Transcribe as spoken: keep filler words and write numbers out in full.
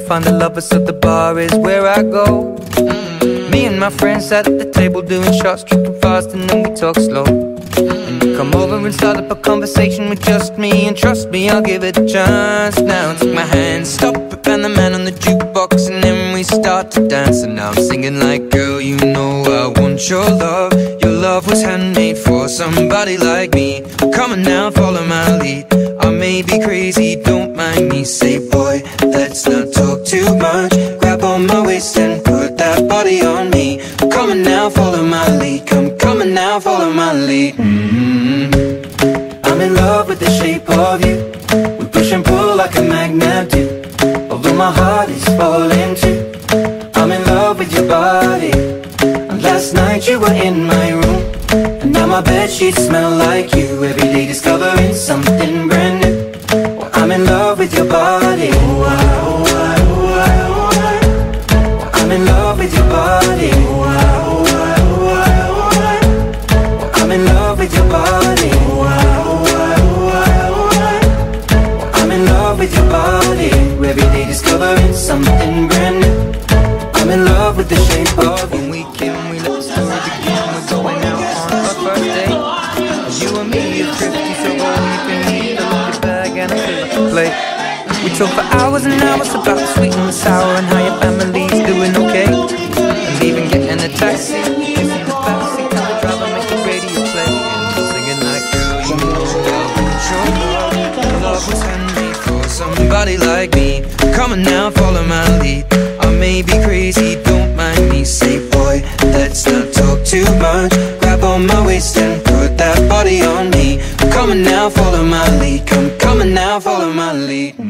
find the lovers, so the bar is where I go. mm. Me and my friends at the table doing shots, tripping fast, and then we talk slow. And you come over and start up a conversation with just me, and trust me, I'll give it a chance. Now take my hand, stop it, and the man on the jukebox, and then we start to dance. And now I'm singing like, girl, you know I want your love. Your love was handmade for somebody like me. Come on now, follow my lead. I may be crazy, don't mind me. Say, boy, let's not talk too much. Grab on my waist and put that body on me. Come on now, follow my lead. Come, come on now, follow my lead. mm-hmm. I'm in love with the shape of you. We push and pull like a magnet do. Although my heart is falling too, I'm in love with your body. And last night you were in my room, and now my bedsheets smell like you. Every day discovering something brand new. Well, I'm in love with your body. Oh, I, oh, I, oh, I, oh, I. Well, I'm in love with your body. Oh, I, oh, I, oh, I, oh, I. Well, I'm in love with your body. Oh, I, oh, I, oh, I, oh, I. Well, I'm in love with your body. Every day discovering something brand new. I'm in love with the shape of when we came, we let the story begin. We're going out on our first date. You and me are thrifty, so all you can eat. I look your bag and I fill up the plate. We talk for hours and hours about the sweet and the sour, and how your family's doing okay. And even getting a taxi, kissing the backseat, and the driver make the radio play. And singing like, girl, you know I want your love. Your love was handmade for somebody like me. Come on now, follow my lead. I may be crazy, don't mind me. Say, boy, let's not talk too much. Grab on my waist and put that body on me. Come on now, follow my lead. Come, come on now, follow my lead.